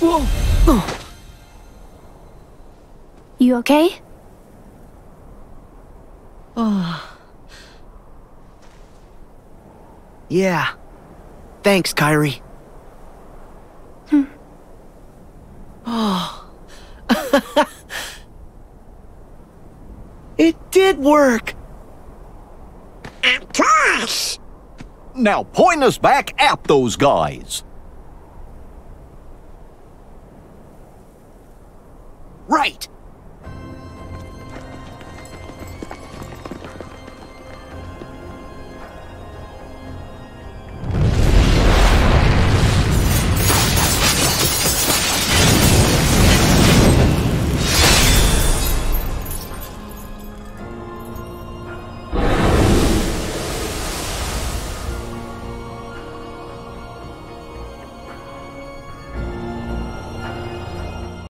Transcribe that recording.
Whoa! Oh. You okay? Yeah. Thanks, Kairi. Oh. It did work! Gosh! Now point us back at those guys. Right!